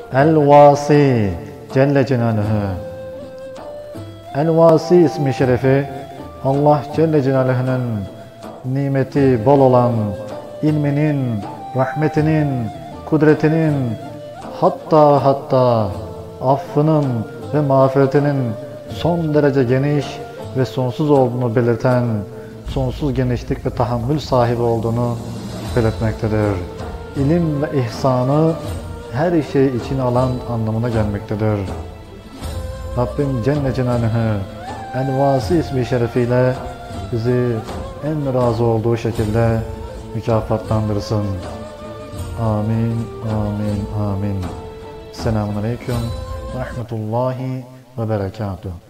El-Vasi Celle Celaluhu. El-Vasi ismi şerefi Allah Celle Celaluhu'nun nimeti bol olan ilminin, rahmetinin, kudretinin, hatta affının ve mağfiretinin son derece geniş ve sonsuz olduğunu belirten, sonsuz genişlik ve tahammül sahibi olduğunu belirtmektedir. İlim ve ihsanı her şey için alan anlamına gelmektedir. Rabbim Celle Celaluhu El-Vasi ismi şerefiyle bizi en razı olduğu şekilde mükafatlandırsın. Amin, amin, amin. Selamun Aleyküm ve Rahmetullahi ve Berekatuhu.